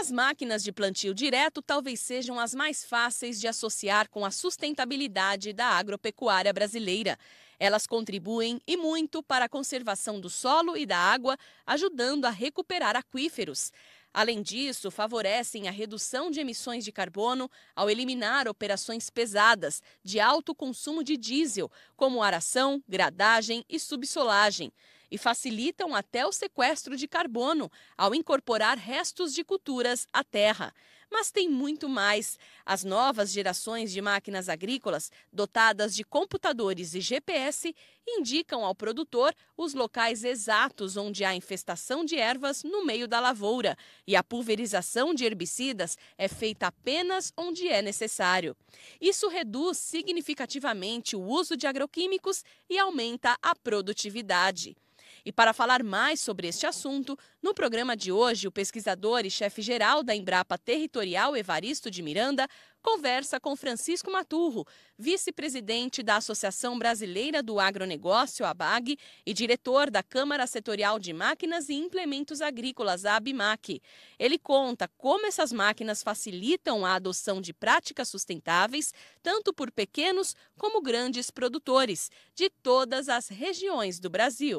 As máquinas de plantio direto talvez sejam as mais fáceis de associar com a sustentabilidade da agropecuária brasileira. Elas contribuem e muito para a conservação do solo e da água, ajudando a recuperar aquíferos. Além disso, favorecem a redução de emissões de carbono ao eliminar operações pesadas de alto consumo de diesel, como aração, gradagem e subsolagem. E facilitam até o sequestro de carbono ao incorporar restos de culturas à terra. Mas tem muito mais. As novas gerações de máquinas agrícolas, dotadas de computadores e GPS, indicam ao produtor os locais exatos onde há infestação de ervas no meio da lavoura, e a pulverização de herbicidas é feita apenas onde é necessário. Isso reduz significativamente o uso de agroquímicos e aumenta a produtividade. E para falar mais sobre este assunto, no programa de hoje, o pesquisador e chefe-geral da Embrapa Territorial, Evaristo de Miranda, conversa com Francisco Maturro, vice-presidente da Associação Brasileira do Agronegócio, ABAG, e diretor da Câmara Setorial de Máquinas e Implementos Agrícolas, a ABMAC. Ele conta como essas máquinas facilitam a adoção de práticas sustentáveis, tanto por pequenos como grandes produtores, de todas as regiões do Brasil.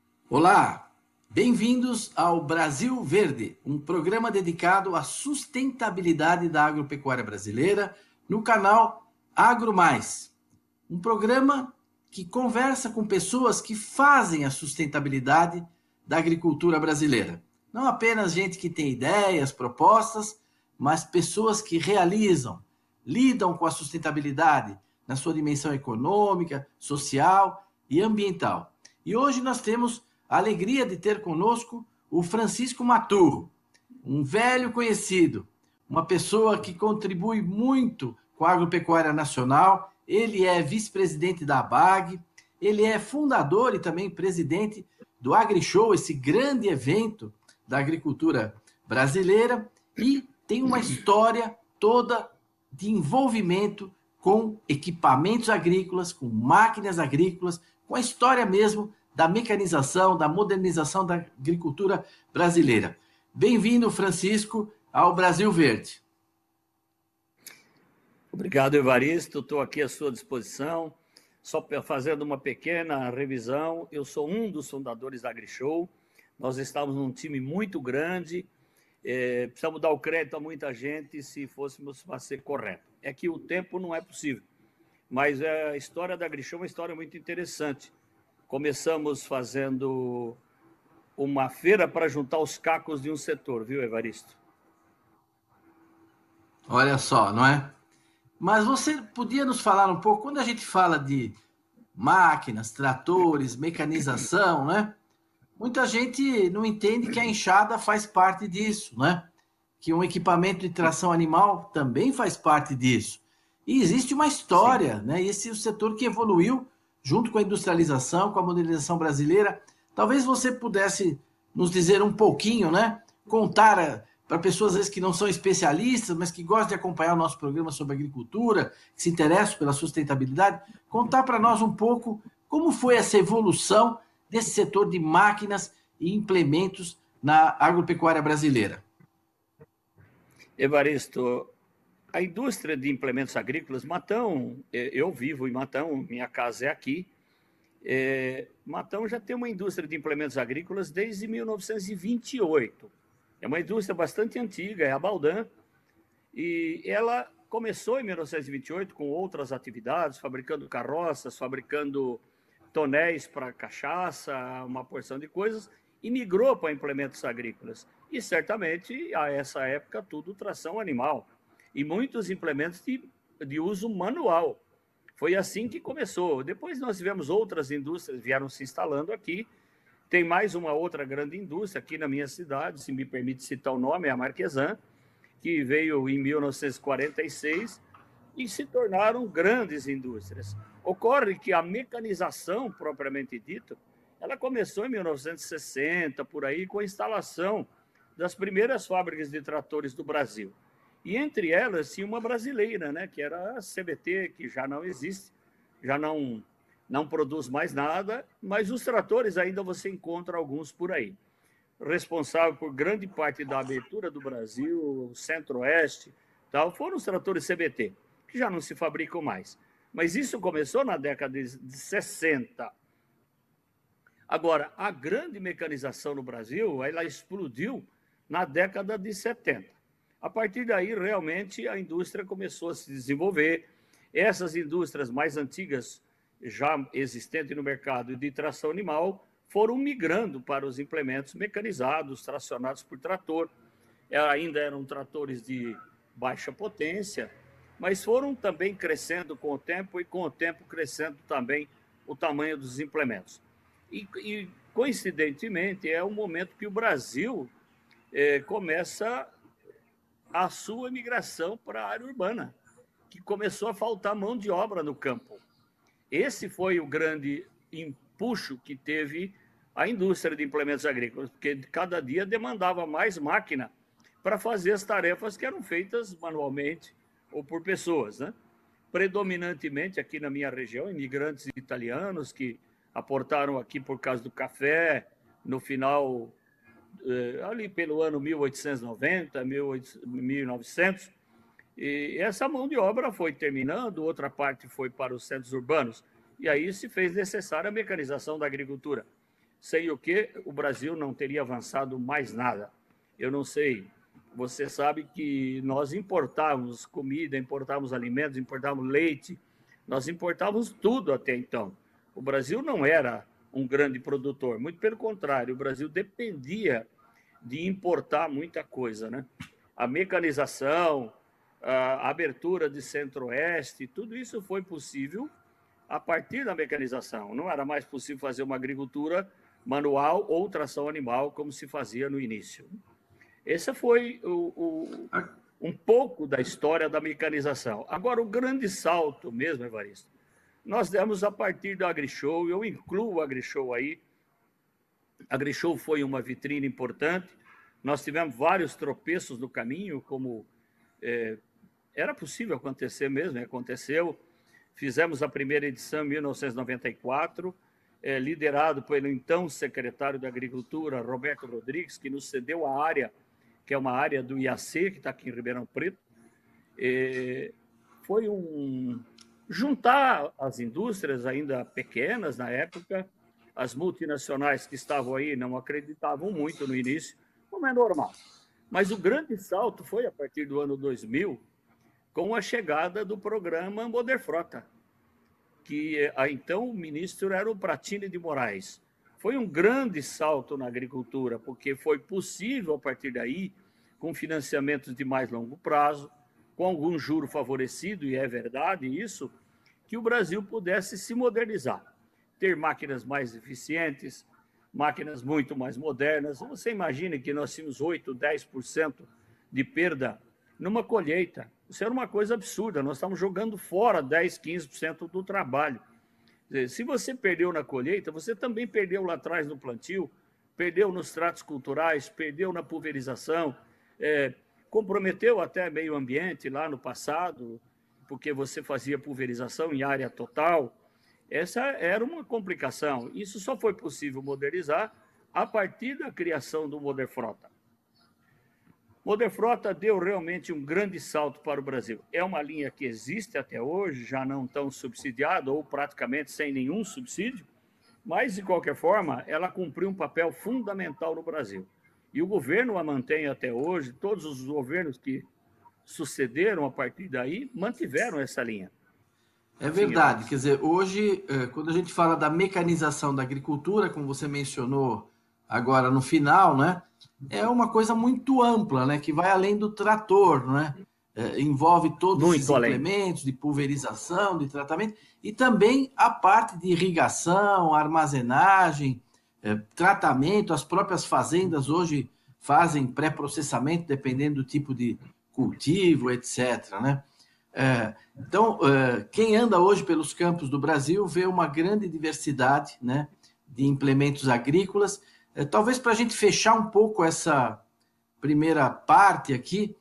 Olá, bem-vindos ao Brasil Verde, um programa dedicado à sustentabilidade da agropecuária brasileira no canal Agro Mais. Um programa que conversa com pessoas que fazem a sustentabilidade da agricultura brasileira. Não apenas gente que tem ideias, propostas, mas pessoas que realizam, lidam com a sustentabilidade na sua dimensão econômica, social e ambiental. E hoje nós temos a alegria de ter conosco o Francisco Maturro, um velho conhecido, uma pessoa que contribui muito com a agropecuária nacional. Ele é vice-presidente da ABAG, ele é fundador e também presidente do AgriShow, esse grande evento da agricultura brasileira, e tem uma história toda de envolvimento com equipamentos agrícolas, com máquinas agrícolas, com a história mesmo da mecanização, da modernização da agricultura brasileira. Bem-vindo, Francisco, ao Brasil Verde. Obrigado, Evaristo. Estou aqui à sua disposição. Só fazendo uma pequena revisão, eu sou um dos fundadores da AgriShow. Nós estamos num time muito grande, precisamos dar o crédito a muita gente se fôssemos para ser correto. É que o tempo não é possível, mas a história da AgriShow é uma história muito interessante. Começamos fazendo uma feira para juntar os cacos de um setor, viu, Evaristo? Olha só, não é? Mas você podia nos falar um pouco, quando a gente fala de máquinas, tratores, mecanização, né? Muita gente não entende que a enxada faz parte disso, né? Que um equipamento de tração animal também faz parte disso. E existe uma história, né? Esse é o setor que evoluiu junto com a industrialização, com a modernização brasileira. Talvez você pudesse nos dizer um pouquinho, né? Contar para pessoas às vezes que não são especialistas, mas que gostam de acompanhar o nosso programa sobre agricultura, que se interessam pela sustentabilidade, contar para nós um pouco como foi essa evolução desse setor de máquinas e implementos na agropecuária brasileira. Evaristo, a indústria de implementos agrícolas, Matão, eu vivo em Matão, minha casa é aqui. Matão já tem uma indústria de implementos agrícolas desde 1928. É uma indústria bastante antiga, é a Baldan, e ela começou em 1928 com outras atividades, fabricando carroças, fabricando tonéis para cachaça, uma porção de coisas, e migrou para implementos agrícolas. E certamente, a essa época, tudo tração animal. E muitos implementos de uso manual. Foi assim que começou. Depois nós tivemos outras indústrias, vieram se instalando aqui. Tem mais uma outra grande indústria aqui na minha cidade, se me permite citar o nome, é a Marquesan, que veio em 1946 e se tornaram grandes indústrias. Ocorre que a mecanização, propriamente dita, ela começou em 1960, por aí, com a instalação das primeiras fábricas de tratores do Brasil. E entre elas tinha uma brasileira, né, que era a CBT, que já não existe, já não produz mais nada, mas os tratores ainda você encontra alguns por aí. responsável por grande parte da abertura do Brasil, Centro-Oeste, tal, foram os tratores CBT, que já não se fabricam mais. Mas isso começou na década de 60. Agora, a grande mecanização no Brasil, ela explodiu na década de 70. A partir daí, realmente, a indústria começou a se desenvolver. Essas indústrias mais antigas, já existentes no mercado de tração animal, foram migrando para os implementos mecanizados, tracionados por trator. Ainda eram tratores de baixa potência, mas foram também crescendo com o tempo e, com o tempo, crescendo também o tamanho dos implementos. E coincidentemente, é o momento que o Brasil começa a sua migração para a área urbana, que começou a faltar mão de obra no campo. Esse foi o grande empuxo que teve a indústria de implementos agrícolas, porque cada dia demandava mais máquina para fazer as tarefas que eram feitas manualmente ou por pessoas, né? Predominantemente aqui na minha região, imigrantes italianos que aportaram aqui por causa do café, no final, ali pelo ano 1890, 1900, e essa mão de obra foi terminando, outra parte foi para os centros urbanos, e aí se fez necessária a mecanização da agricultura, sem o que o Brasil não teria avançado mais nada. Eu não sei, você sabe que nós importávamos comida, importávamos alimentos, importávamos leite, nós importávamos tudo até então. O Brasil não era um grande produtor, muito pelo contrário, o Brasil dependia de importar muita coisa, né? A mecanização, a abertura de Centro-Oeste, tudo isso foi possível a partir da mecanização. Não era mais possível fazer uma agricultura manual ou tração animal como se fazia no início. Esse foi um pouco da história da mecanização. Agora, o grande salto mesmo, Evaristo, nós demos a partir do AgriShow, eu incluo o AgriShow aí. A AgriShow foi uma vitrine importante, nós tivemos vários tropeços no caminho, como era possível acontecer mesmo, aconteceu. Fizemos a primeira edição em 1994, liderado pelo então secretário da Agricultura, Roberto Rodrigues, que nos cedeu a área, que é uma área do IAC, que está aqui em Ribeirão Preto. Foi juntar as indústrias ainda pequenas na época, as multinacionais que estavam aí não acreditavam muito no início, como é normal. Mas o grande salto foi a partir do ano 2000, com a chegada do programa Moderfrota, que então o ministro era o Pratini de Moraes. Foi um grande salto na agricultura, porque foi possível, a partir daí, com financiamentos de mais longo prazo, com algum juro favorecido, e é verdade isso, que o Brasil pudesse se modernizar, ter máquinas mais eficientes, máquinas muito mais modernas. Você imagina que nós tínhamos 8%, 10% de perda numa colheita. Isso era uma coisa absurda, nós estamos jogando fora 10%, 15% do trabalho. Se você perdeu na colheita, você também perdeu lá atrás no plantio, perdeu nos tratos culturais, perdeu na pulverização, comprometeu até meio ambiente lá no passado, porque você fazia pulverização em área total. Essa era uma complicação. Isso só foi possível modernizar a partir da criação do Moderfrota. Moderfrota deu realmente um grande salto para o Brasil. É uma linha que existe até hoje, já não tão subsidiada ou praticamente sem nenhum subsídio, mas, de qualquer forma, ela cumpriu um papel fundamental no Brasil. E o governo a mantém até hoje, todos os governos que sucederam a partir daí mantiveram essa linha. É verdade, quer dizer, hoje, quando a gente fala da mecanização da agricultura, como você mencionou agora no final, né, é uma coisa muito ampla, né, que vai além do trator, né, envolve todos os implementos de pulverização, de tratamento, e também a parte de irrigação, armazenagem, tratamento. As próprias fazendas hoje fazem pré-processamento, dependendo do tipo de cultivo, etc., né? Então, quem anda hoje pelos campos do Brasil vê uma grande diversidade, né, de implementos agrícolas. Talvez para a gente fechar um pouco essa primeira parte aqui,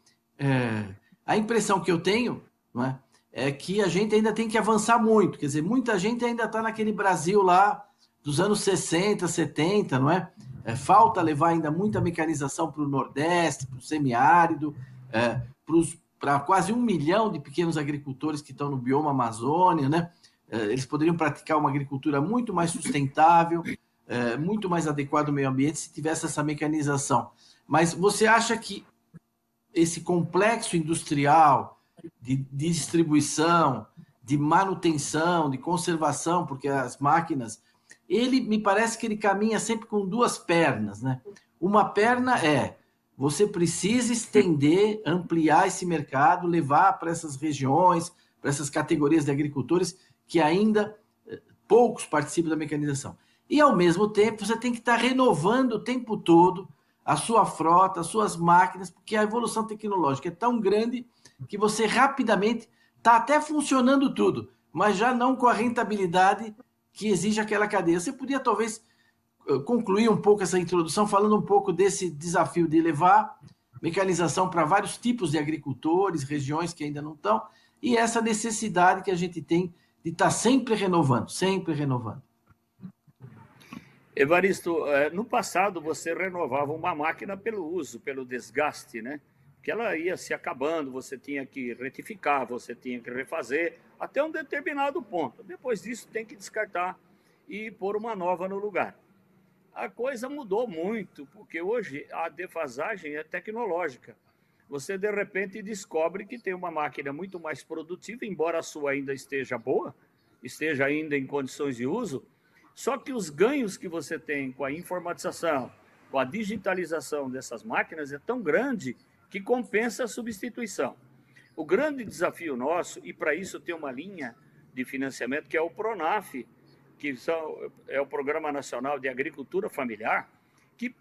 a impressão que eu tenho, não é que a gente ainda tem que avançar muito. Quer dizer, muita gente ainda está naquele Brasil lá dos anos 60, 70, não é? Falta levar ainda muita mecanização para o Nordeste, para o semiárido, para quase 1 milhão de pequenos agricultores que estão no bioma Amazônia, né? Eles poderiam praticar uma agricultura muito mais sustentável, muito mais adequada ao meio ambiente se tivesse essa mecanização. Mas você acha que esse complexo industrial de distribuição, de manutenção, de conservação, porque as máquinas, me parece que ele caminha sempre com 2 pernas, né? Uma perna você precisa estender, ampliar esse mercado, levar para essas regiões, para essas categorias de agricultores que ainda poucos participam da mecanização. E, ao mesmo tempo, você tem que estar renovando o tempo todo a sua frota, as suas máquinas, porque a evolução tecnológica é tão grande que você rapidamente está até funcionando tudo, mas já não com a rentabilidade que exige aquela cadeia. Você podia, talvez, concluir um pouco essa introdução falando um pouco desse desafio de levar mecanização para vários tipos de agricultores, regiões que ainda não estão, e essa necessidade que a gente tem de estar sempre renovando, sempre renovando. Evaristo, no passado você renovava uma máquina pelo uso, pelo desgaste, né? Que ela ia se acabando, você tinha que retificar, você tinha que refazer até um determinado ponto. Depois disso tem que descartar e pôr uma nova no lugar. A coisa mudou muito, porque hoje a defasagem é tecnológica. Você, de repente, descobre que tem uma máquina muito mais produtiva, embora a sua ainda esteja boa, esteja ainda em condições de uso, só que os ganhos que você tem com a informatização, com a digitalização dessas máquinas é tão grande que compensa a substituição. O grande desafio nosso, e para isso tem uma linha de financiamento, que é o PRONAF, que é o Programa Nacional de Agricultura Familiar, que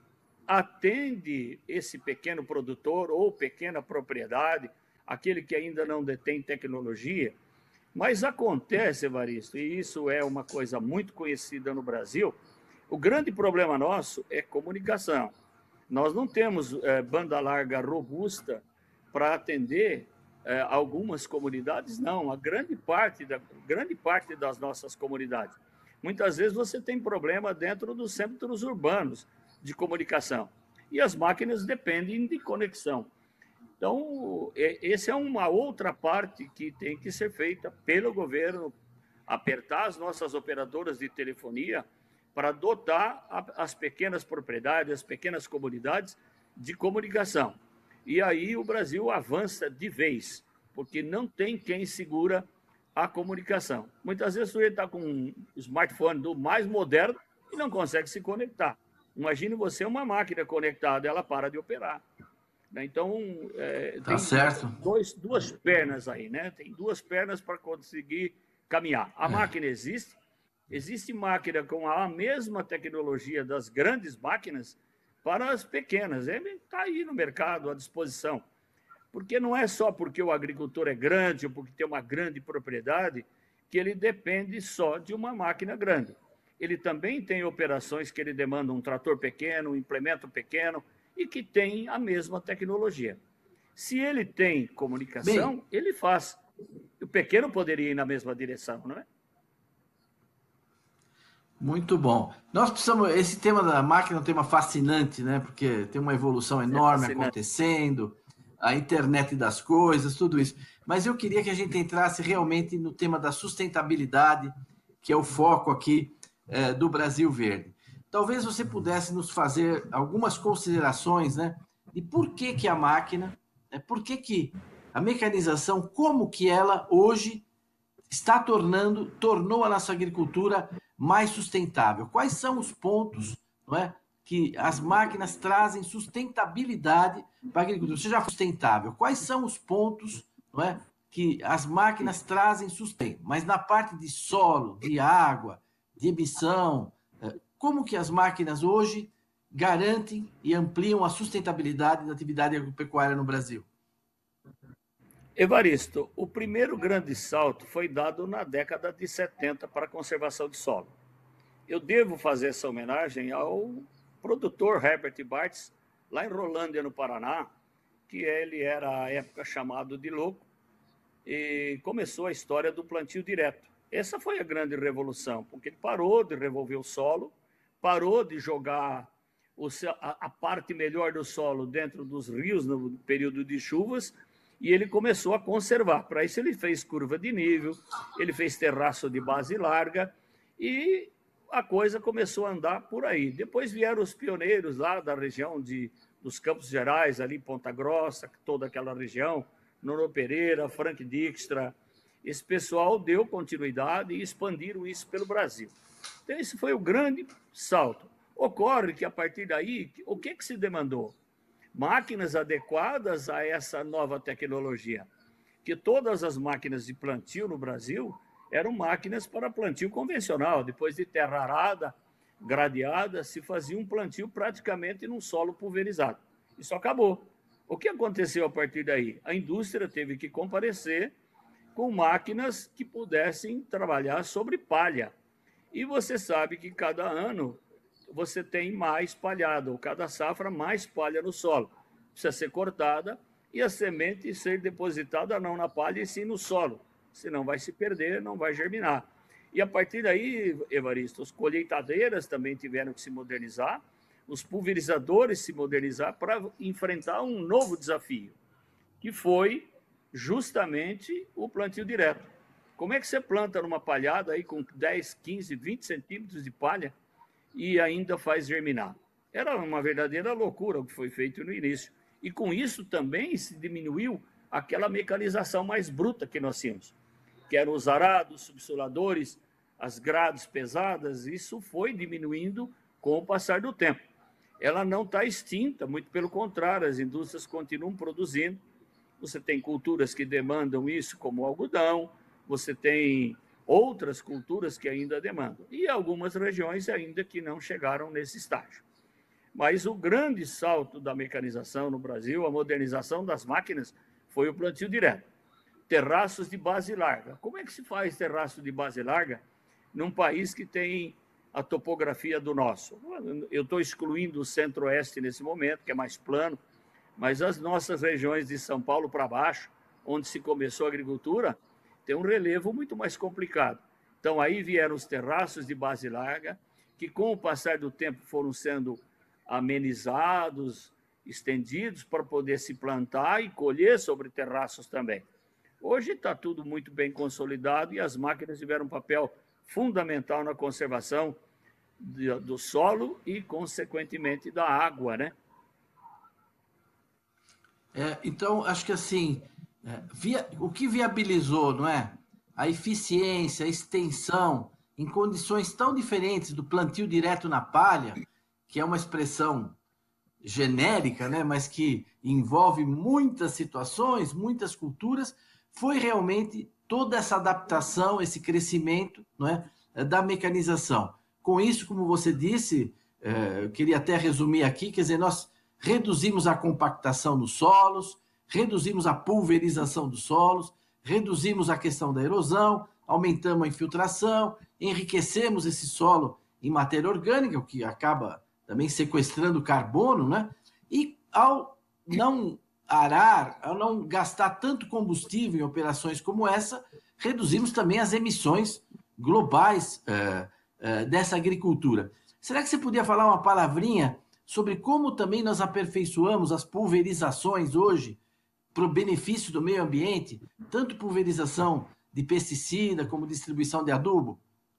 atende esse pequeno produtor ou pequena propriedade, aquele que ainda não detém tecnologia. Mas acontece, Evaristo, e isso é uma coisa muito conhecida no Brasil, o grande problema nosso é comunicação. Nós não temos banda larga robusta para atender algumas comunidades, não. A grande parte das nossas comunidades. Muitas vezes você tem problema dentro dos centros urbanos de comunicação. E as máquinas dependem de conexão. Então, essa é uma outra parte que tem que ser feita pelo governo, apertar as nossas operadoras de telefonia para dotar as pequenas propriedades, as pequenas comunidades de comunicação. E aí o Brasil avança de vez, porque não tem quem segura a comunicação. Muitas vezes o sujeito está com um smartphone do mais moderno e não consegue se conectar. Imagine você uma máquina conectada, ela para de operar. Então, Tá certo. Duas pernas aí, né? Tem 2 pernas para conseguir caminhar. A máquina existe máquina com a mesma tecnologia das grandes máquinas para as pequenas. Está aí no mercado, à disposição. Porque não é só porque o agricultor é grande ou porque tem uma grande propriedade que ele depende só de uma máquina grande. Ele também tem operações que ele demanda um trator pequeno, um implemento pequeno, e que tem a mesma tecnologia. Se ele tem comunicação, ele faz. O pequeno poderia ir na mesma direção, não é? Muito bom. Nós precisamos. Esse tema da máquina é um tema fascinante, né? Porque tem uma evolução enorme acontecendo, a internet das coisas, tudo isso. Mas eu queria que a gente entrasse realmente no tema da sustentabilidade, que é o foco aqui do Brasil Verde. Talvez você pudesse nos fazer algumas considerações, né? De por que a máquina, por que a mecanização, como que ela hoje tornou a nossa agricultura mais sustentável. Quais são os pontos, não é, que as máquinas trazem sustentabilidade para a agricultura? Seja sustentável. Quais são os pontos, não é, que as máquinas trazem sustento? Mas na parte de solo, de água, de emissão, como que as máquinas hoje garantem e ampliam a sustentabilidade da atividade agropecuária no Brasil? Evaristo, o primeiro grande salto foi dado na década de 70 para a conservação de solo. Eu devo fazer essa homenagem ao produtor Herbert Bartz, lá em Rolândia, no Paraná, que ele era, à época, chamado de louco, e começou a história do plantio direto. Essa foi a grande revolução, porque ele parou de revolver o solo, parou de jogar a parte melhor do solo dentro dos rios no período de chuvas, e ele começou a conservar. Para isso ele fez curva de nível, ele fez terraço de base larga, e a coisa começou a andar por aí. Depois vieram os pioneiros lá da região dos Campos Gerais, ali Ponta Grossa, toda aquela região, Nono Pereira, Frank Dijkstra. Esse pessoal deu continuidade e expandiram isso pelo Brasil. Então, esse foi o grande salto. Ocorre que, a partir daí, o que se demandou? Máquinas adequadas a essa nova tecnologia. Que todas as máquinas de plantio no Brasil eram máquinas para plantio convencional. Depois de terra arada, gradeada, se fazia um plantio praticamente num solo pulverizado. Isso acabou. O que aconteceu a partir daí? A indústria teve que comparecer com máquinas que pudessem trabalhar sobre palha. E você sabe que cada ano você tem mais palhada, ou cada safra mais palha no solo. Precisa ser cortada e a semente ser depositada não na palha e sim no solo. Senão vai se perder, não vai germinar. E a partir daí, Evaristo, as colheitadeiras também tiveram que se modernizar, os pulverizadores se modernizar para enfrentar um novo desafio, que foi justamente o plantio direto. Como é que você planta numa palhada aí com 10, 15, 20 centímetros de palha e ainda faz germinar? Era uma verdadeira loucura o que foi feito no início. E com isso também se diminuiu aquela mecanização mais bruta que nós tínhamos, que eram os arados, subsoladores, as grades pesadas. Isso foi diminuindo com o passar do tempo. Ela não está extinta, muito pelo contrário, as indústrias continuam produzindo. Você tem culturas que demandam isso, como o algodão, você tem outras culturas que ainda demandam, e algumas regiões ainda que não chegaram nesse estágio. Mas o grande salto da mecanização no Brasil, a modernização das máquinas, foi o plantio direto. Terraços de base larga. Como é que se faz terraço de base larga num país que tem a topografia do nosso? Eu estou excluindo o centro-oeste nesse momento, que é mais plano, mas as nossas regiões de São Paulo para baixo, onde se começou a agricultura, tem um relevo muito mais complicado. Então, aí vieram os terraços de base larga, que com o passar do tempo foram sendo amenizados, estendidos para poder se plantar e colher sobre terraços também. Hoje está tudo muito bem consolidado e as máquinas tiveram um papel fundamental na conservação do solo e, consequentemente, da água, né? Então, acho que assim, o que viabilizou, não é? A eficiência, a extensão, em condições tão diferentes do plantio direto na palha, que é uma expressão genérica, né? Mas que envolve muitas situações, muitas culturas, foi realmente toda essa adaptação, esse crescimento, não é? Da mecanização. Com isso, como você disse, eu queria até resumir aqui, quer dizer, nós reduzimos a compactação dos solos, reduzimos a pulverização dos solos, reduzimos a questão da erosão, aumentamos a infiltração, enriquecemos esse solo em matéria orgânica, o que acaba também sequestrando carbono, né? E ao não arar, ao não gastar tanto combustível em operações como essa, reduzimos também as emissões globais dessa agricultura. Será que você podia falar uma palavrinha sobre como também nós aperfeiçoamos as pulverizações hoje para o benefício do meio ambiente, tanto pulverização de pesticida como distribuição de adubo?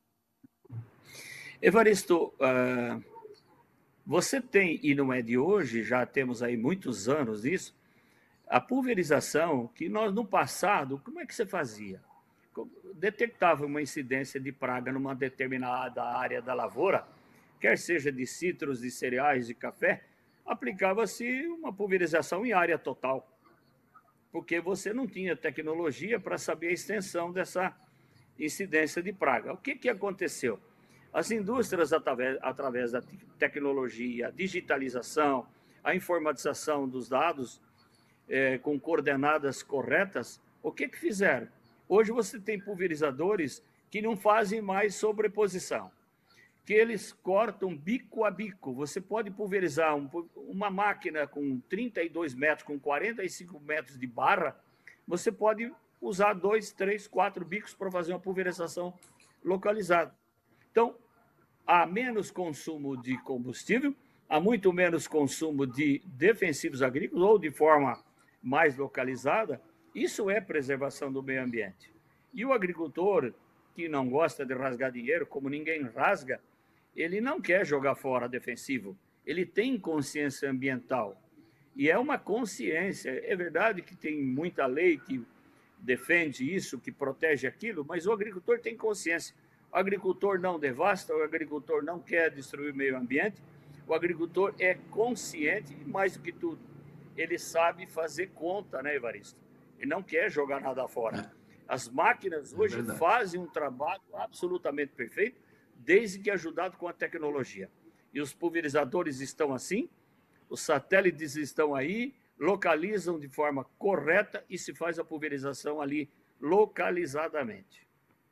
Evaristo, você tem, e não é de hoje, já temos aí muitos anos disso, a pulverização que nós, no passado, como é que você fazia? Detectava uma incidência de praga numa determinada área da lavoura, quer seja de citros, de cereais, de café, aplicava-se uma pulverização em área total, porque você não tinha tecnologia para saber a extensão dessa incidência de praga. O que aconteceu? As indústrias, através da tecnologia, a digitalização, a informatização dos dados com coordenadas corretas, o que fizeram? Hoje você tem pulverizadores que não fazem mais sobreposição, que eles cortam bico a bico. Você pode pulverizar uma máquina com 32 metros, com 45 metros de barra, você pode usar 2, 3, 4 bicos para fazer uma pulverização localizada. Então, há menos consumo de combustível, há muito menos consumo de defensivos agrícolas ou de forma mais localizada. Isso é preservação do meio ambiente. E o agricultor que não gosta de rasgar dinheiro, como ninguém rasga, ele não quer jogar fora defensivo. Ele tem consciência ambiental. E é uma consciência. É verdade que tem muita lei que defende isso, que protege aquilo, mas o agricultor tem consciência. O agricultor não devasta, o agricultor não quer destruir o meio ambiente, o agricultor é consciente e, mais do que tudo, ele sabe fazer conta, né, Evaristo? Ele não quer jogar nada fora. As máquinas hoje fazem um trabalho absolutamente perfeito, desde que ajudado com a tecnologia. E os pulverizadores estão assim, os satélites estão aí, localizam de forma correta e se faz a pulverização ali localizadamente.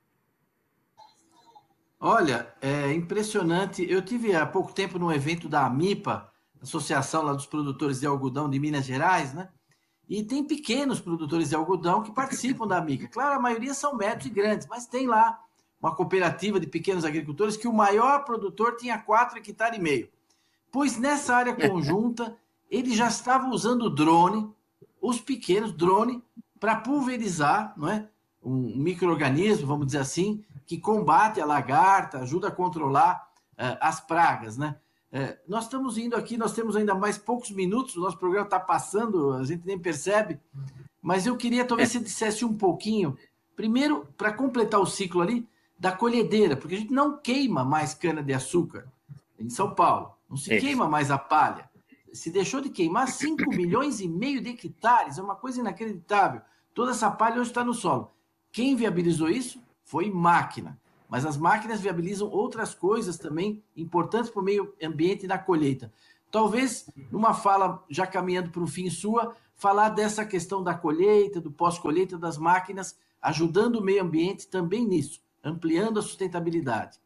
Olha, é impressionante. Eu tive há pouco tempo num evento da AMIPA, Associação lá dos Produtores de Algodão de Minas Gerais, né? E tem pequenos produtores de algodão que participam da AMIPA. Claro, a maioria são médios e grandes, mas tem lá uma cooperativa de pequenos agricultores que o maior produtor tinha 4,5 hectares. Pois nessa área conjunta, eles já estavam usando drone, os pequenos drone, para pulverizar, não é? Um micro-organismo, vamos dizer assim, que combate a lagarta, ajuda a controlar as pragas, né? Nós estamos indo aqui, nós temos ainda mais poucos minutos, o nosso programa está passando, a gente nem percebe, mas eu queria talvez você dissesse um pouquinho, primeiro, para completar o ciclo ali, da colhedeira, porque a gente não queima mais cana-de-açúcar em São Paulo, não se queima mais a palha, se deixou de queimar 5,5 milhões de hectares, é uma coisa inacreditável, toda essa palha hoje está no solo. Quem viabilizou isso foi máquina. Mas as máquinas viabilizam outras coisas também importantes para o meio ambiente na colheita. Talvez, numa fala, já caminhando para o fim sua, falar dessa questão da colheita, do pós-colheita, das máquinas, ajudando o meio ambiente também nisso, ampliando a sustentabilidade.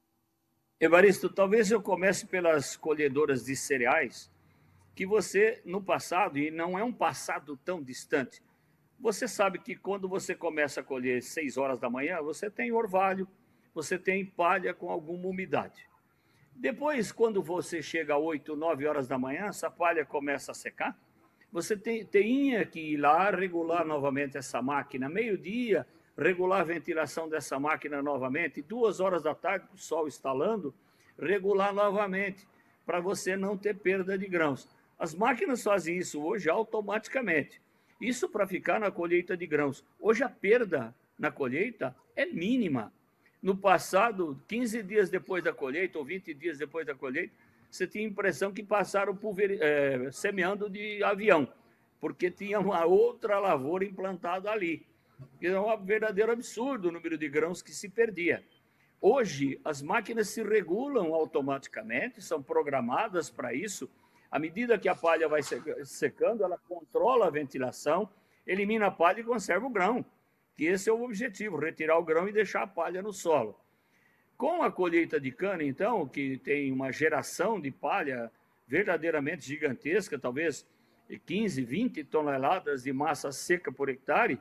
Evaristo, talvez eu comece pelas colhedoras de cereais, que você, no passado, e não é um passado tão distante, você sabe que quando você começa a colher 6 horas da manhã, você tem orvalho, você tem palha com alguma umidade. Depois, quando você chega a 8, 9 horas da manhã, essa palha começa a secar, você tinha que ir lá regular novamente essa máquina, meio-dia, regular a ventilação dessa máquina novamente, 2 horas da tarde, o sol instalando, regular novamente, para você não ter perda de grãos. As máquinas fazem isso hoje automaticamente. Isso para ficar na colheita de grãos. Hoje a perda na colheita é mínima. No passado, 15 dias depois da colheita, ou 20 dias depois da colheita, você tinha a impressão que passaram semeando de avião, porque tinha uma outra lavoura implantada ali. É um verdadeiro absurdo o número de grãos que se perdia. Hoje, as máquinas se regulam automaticamente, são programadas para isso. À medida que a palha vai secando, ela controla a ventilação, elimina a palha e conserva o grão. Que esse é o objetivo, retirar o grão e deixar a palha no solo. Com a colheita de cana, então, que tem uma geração de palha verdadeiramente gigantesca, talvez 15, 20 toneladas de massa seca por hectare,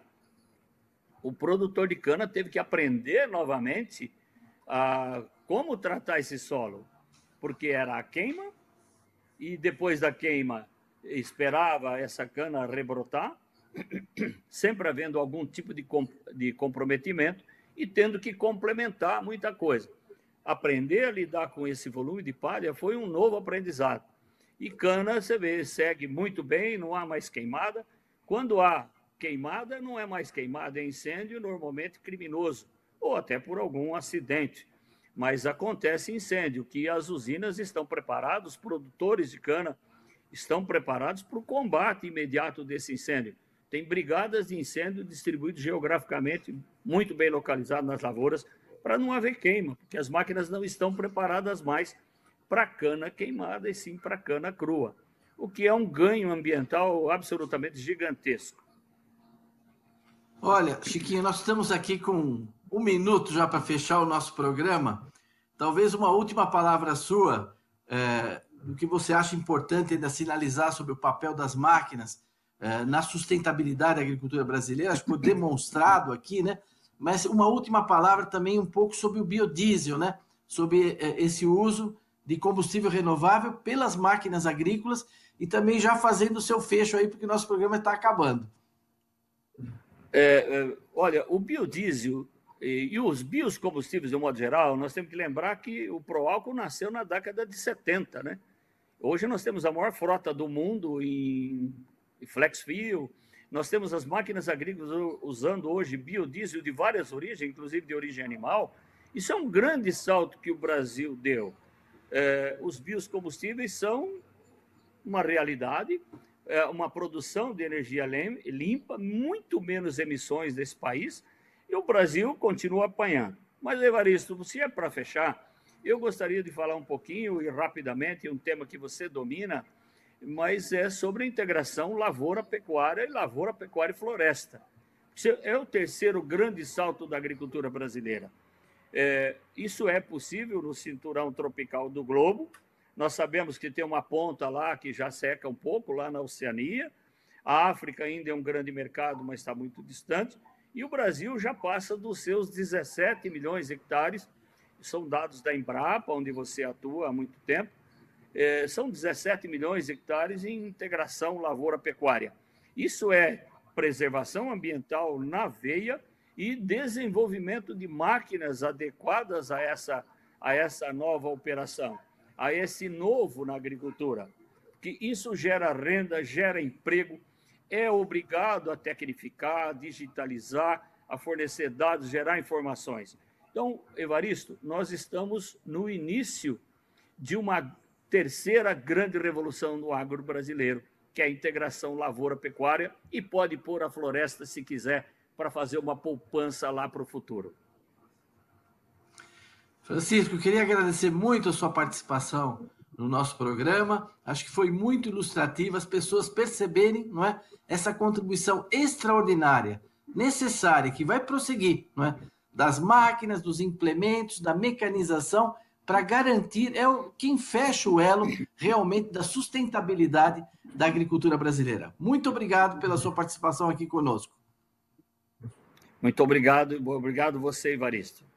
o produtor de cana teve que aprender novamente a como tratar esse solo, porque era a queima, e depois da queima esperava essa cana rebrotar, sempre havendo algum tipo de comprometimento e tendo que complementar muita coisa. Aprender a lidar com esse volume de palha foi um novo aprendizado. E cana, você vê, segue muito bem, não há mais queimada. Quando há queimada, não é mais queimada, é incêndio normalmente criminoso, ou até por algum acidente. Mas acontece incêndio, que as usinas estão preparadas, os produtores de cana estão preparados para o combate imediato desse incêndio. Tem brigadas de incêndio distribuídas geograficamente, muito bem localizadas nas lavouras, para não haver queima, porque as máquinas não estão preparadas mais para cana queimada, e sim para cana crua, o que é um ganho ambiental absolutamente gigantesco. Olha, Chiquinho, nós estamos aqui com 1 minuto já para fechar o nosso programa. Talvez uma última palavra sua, do que você acha importante ainda sinalizar sobre o papel das máquinas, na sustentabilidade da agricultura brasileira, acho que ficou demonstrado aqui, né? Mas uma última palavra também um pouco sobre o biodiesel, né? Sobre esse uso de combustível renovável pelas máquinas agrícolas e também já fazendo o seu fecho aí, porque nosso programa está acabando. Olha, o biodiesel e os biocombustíveis, de um modo geral, nós temos que lembrar que o Proálcool nasceu na década de 70, né? Hoje nós temos a maior frota do mundo em flex fuel, nós temos as máquinas agrícolas usando hoje biodiesel de várias origens, inclusive de origem animal. Isso é um grande salto que o Brasil deu. Os biocombustíveis são uma realidade, uma produção de energia limpa, muito menos emissões desse país, e o Brasil continua apanhando. Mas, Evaristo, se é para fechar, eu gostaria de falar um pouquinho e rapidamente um tema que você domina, mas é sobre a integração lavoura-pecuária e lavoura-pecuária-floresta. É o terceiro grande salto da agricultura brasileira. Isso é possível no cinturão tropical do globo. Nós sabemos que tem uma ponta lá que já seca um pouco, lá na Oceania. A África ainda é um grande mercado, mas está muito distante. E o Brasil já passa dos seus 17 milhões de hectares, são dados da Embrapa, onde você atua há muito tempo. São 17 milhões de hectares em integração lavoura-pecuária. Isso é preservação ambiental na veia e desenvolvimento de máquinas adequadas a essa nova operação, a esse novo na agricultura. Que isso gera renda, gera emprego, é obrigado a tecnificar, a digitalizar, a fornecer dados, gerar informações. Então, Evaristo, nós estamos no início de uma terceira grande revolução no agro brasileiro, que é a integração lavoura-pecuária, e pode pôr a floresta, se quiser, para fazer uma poupança lá para o futuro. Francisco, eu queria agradecer muito a sua participação no nosso programa. Acho que foi muito ilustrativo as pessoas perceberem, não é, essa contribuição extraordinária, necessária, que vai prosseguir, não é, das máquinas, dos implementos, da mecanização, para garantir, quem fecha o elo realmente da sustentabilidade da agricultura brasileira. Muito obrigado pela sua participação aqui conosco. Muito obrigado você, Evaristo.